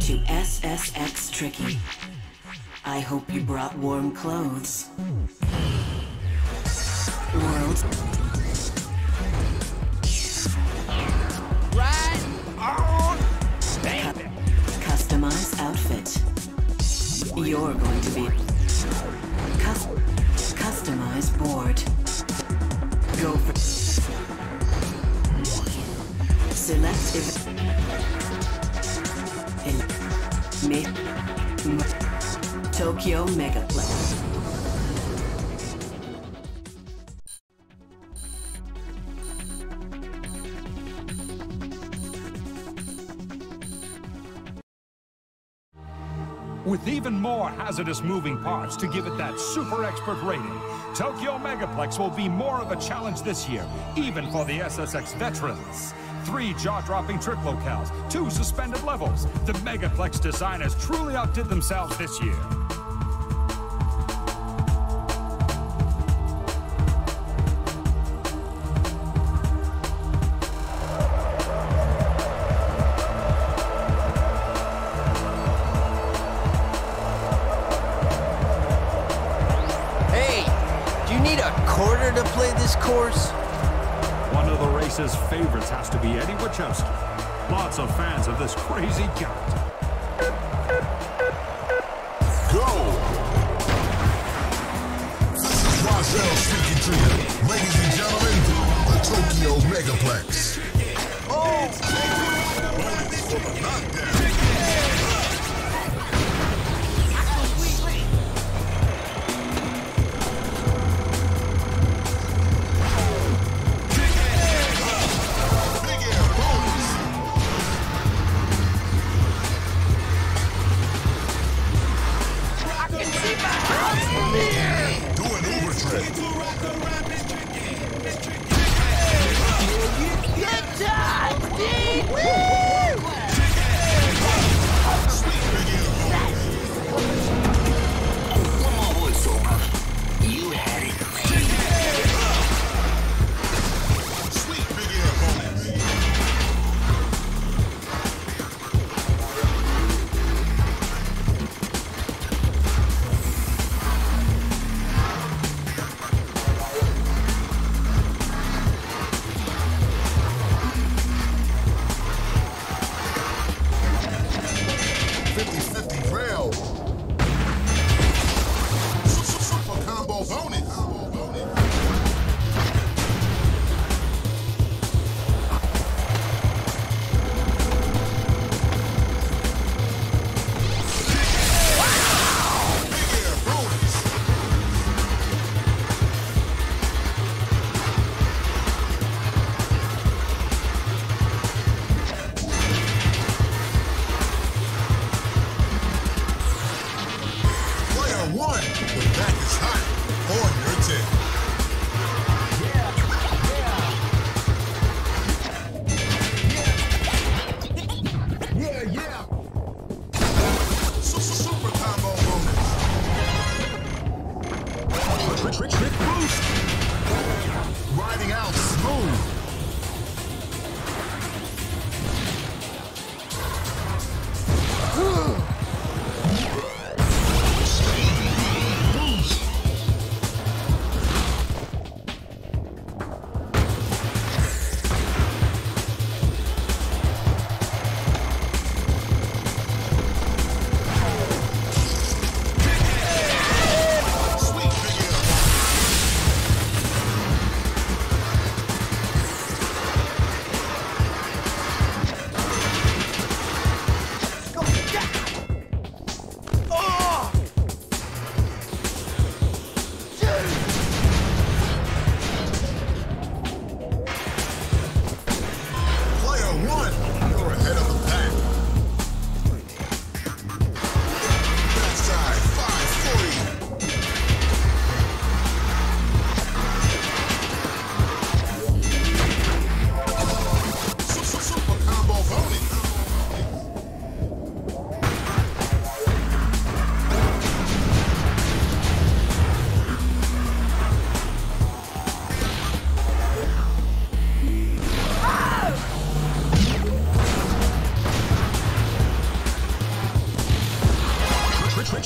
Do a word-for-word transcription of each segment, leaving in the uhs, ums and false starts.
to S S X Tricky. I hope you brought warm clothes. World. Right on, baby. Customize outfit. You're going to be cus customize board. Go for select if in Tokyo Megaplex. With even more hazardous moving parts to give it that super expert rating, Tokyo Megaplex will be more of a challenge this year, even for the S S X veterans. Three jaw-dropping trick locales, two suspended levels. The Megaplex designers truly outdid themselves this year. Quarter to play this course? One of the race's favorites has to be Eddie Wachowski. Lots of fans of this crazy character. Go! S S X Tricky. Ladies and gentlemen, the Tokyo Megaplex. Oh! Bonus for the knockdown.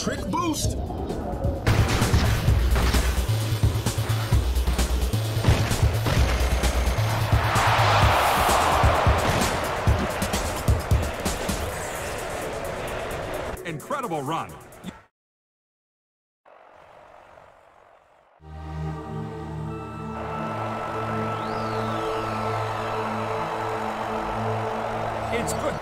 trick boost. Incredible run. It's good.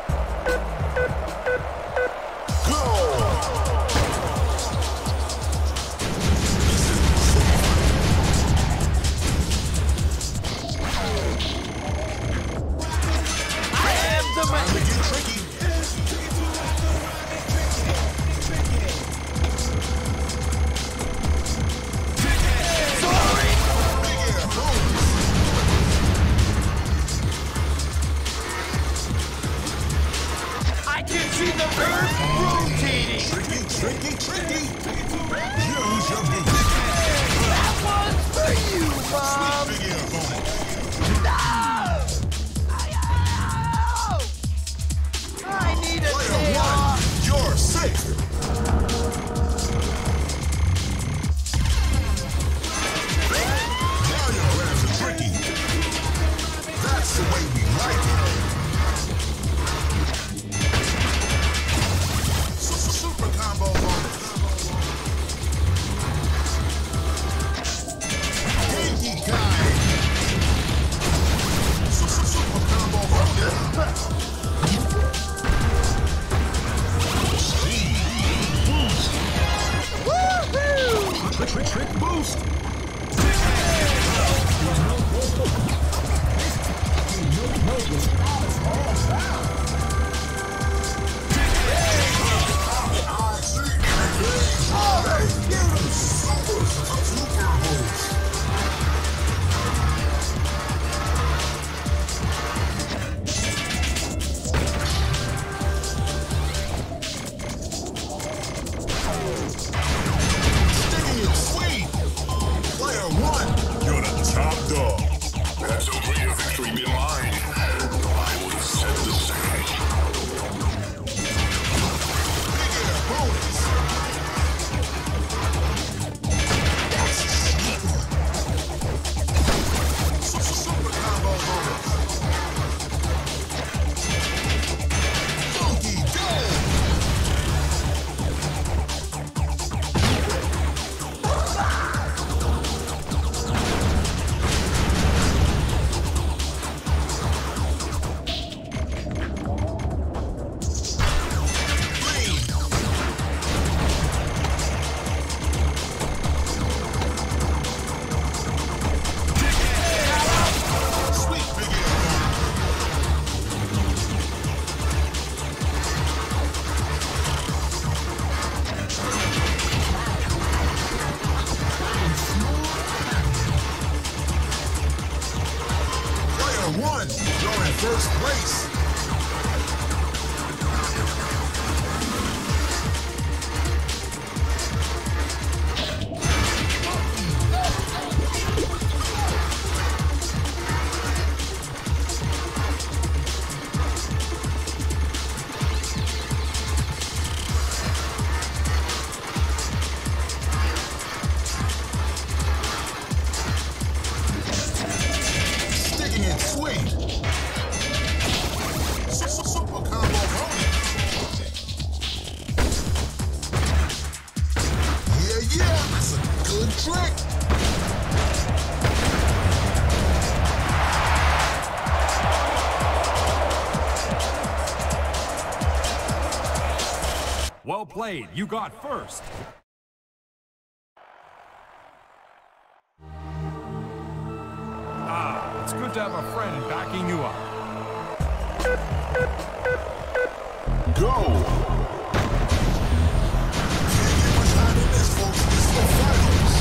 Tricky, tricky. Use your boots. That one's for you, Mom. Sweet big air bonus. No! I need a Player day one, off. you're safe. Now your grabs are tricky. That's the way we like it. Super combo bonus. Genki guy. Super combo bonus. Woohoo! Trick, trick, trick boost. One, you're in first place. Sticking it sweet. Super combo bonus. Yeah, yeah, that's a good trick. Well played. You got first. Ah, it's good to have a friend backing you up. Go. Can't get much higher than this, folks. This is the finals.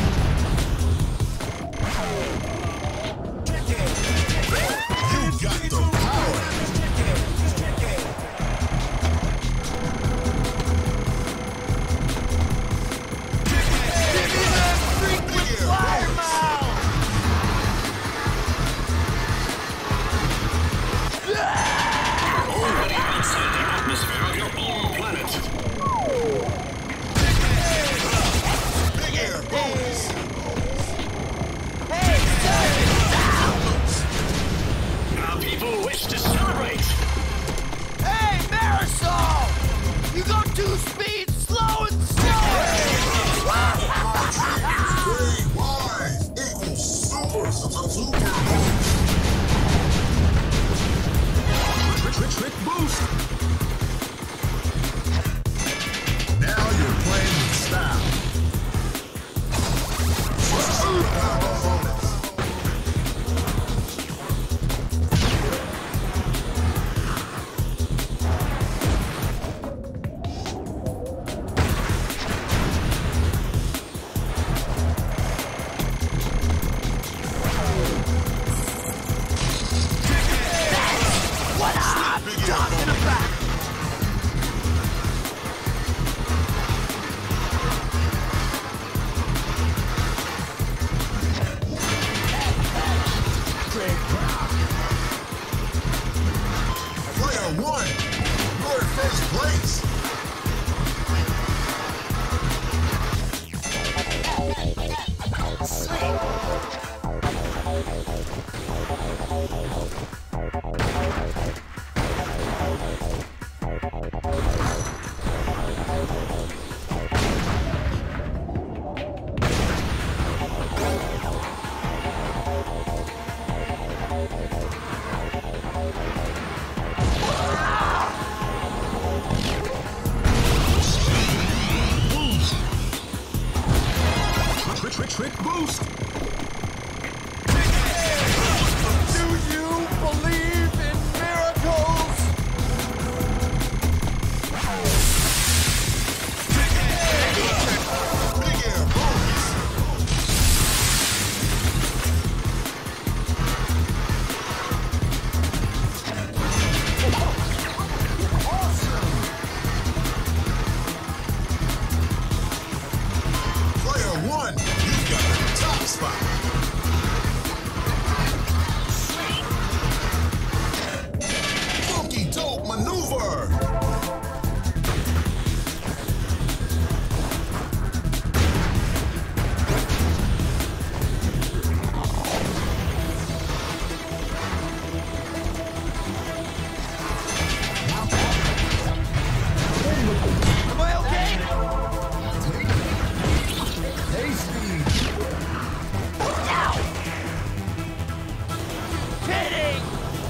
You got the power. Already outside the atmosphere of your go two speeds, slow and slow! Three wise equals super, super, super boost. Trick, trick, trick boost. Now you're playing with style. Trick, trick, boost! Do you believe in miracles? Big air bonus! Awesome! Player one! Top spot. Funky dope maneuver. Am I okay? Tasty. Kidding!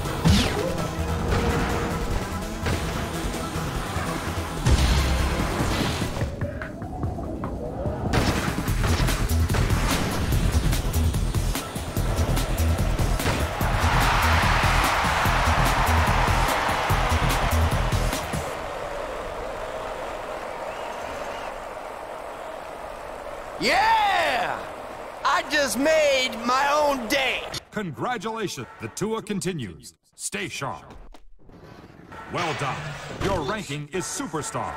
Yeah! I just made my own day! Congratulations, the tour continues. Stay sharp. Well done. Your ranking is Superstar.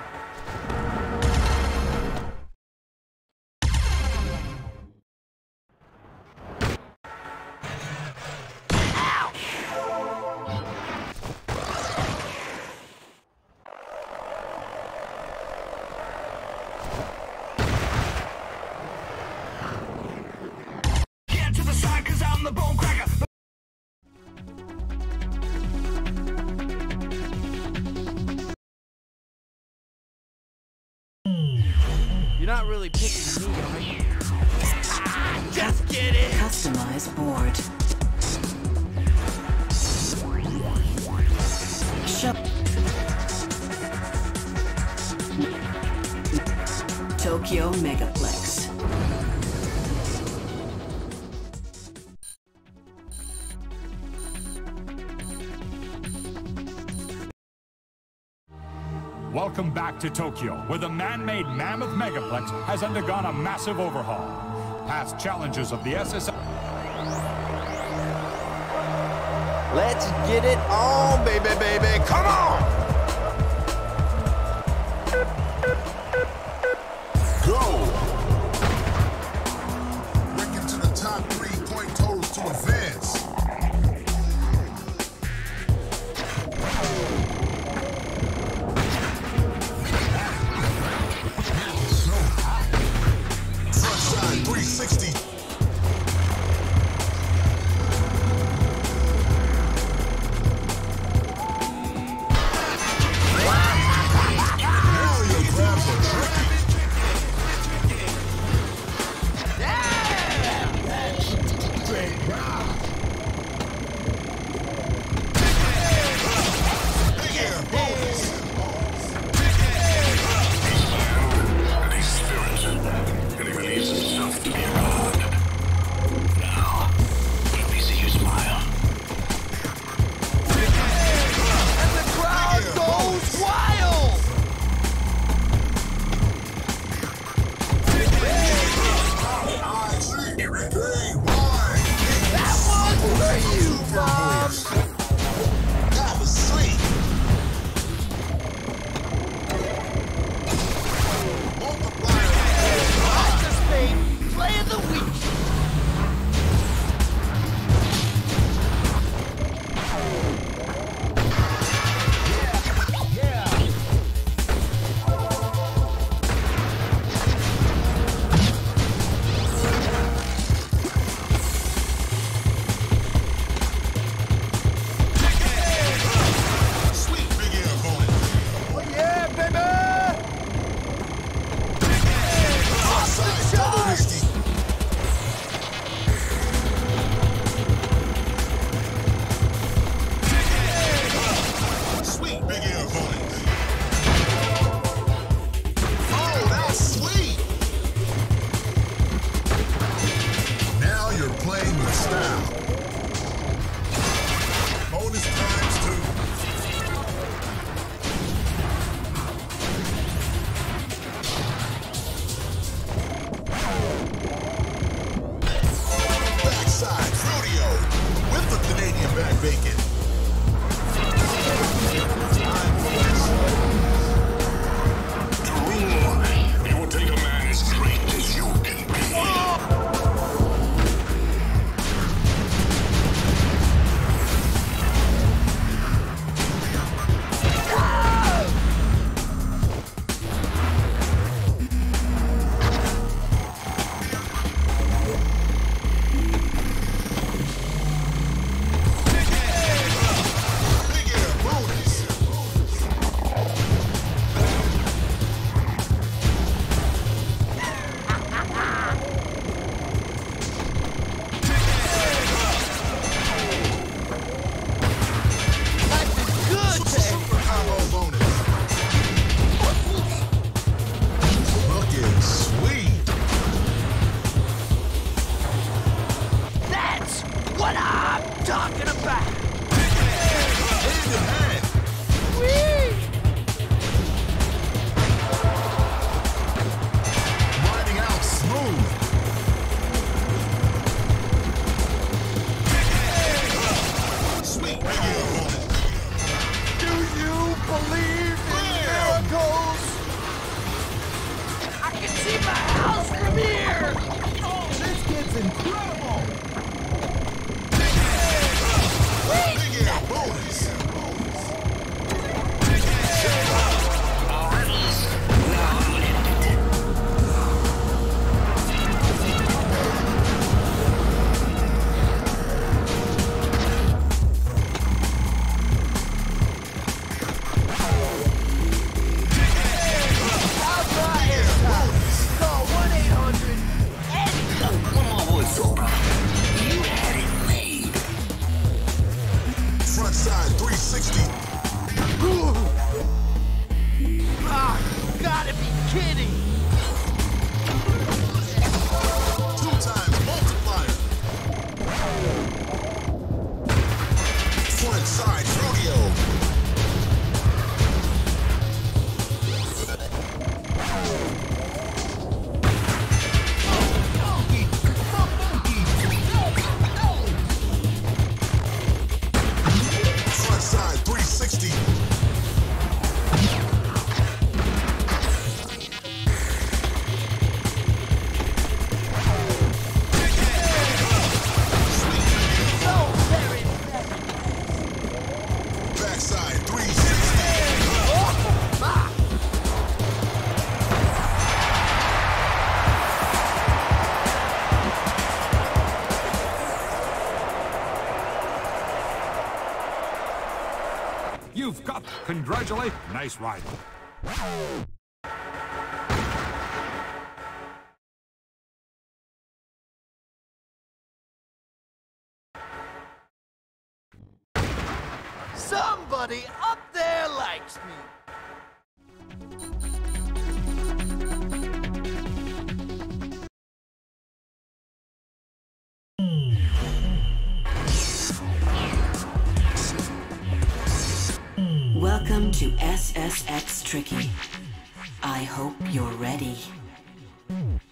Get to the side, cause I'm the bone cracker! You're not really picking me, are you? Just kidding! Customize board. Shop. Tokyo Megaplex. Welcome back to Tokyo, where the man-made Mammoth Megaplex has undergone a massive overhaul. Past challenges of the S S X... Let's get it on, baby, baby! Come on! Go! Breaking to the top three point totals to advance. three sixty. You've got... Congratulate. Nice ride. Somebody up there likes me. Welcome to S S X Tricky. I hope you're ready.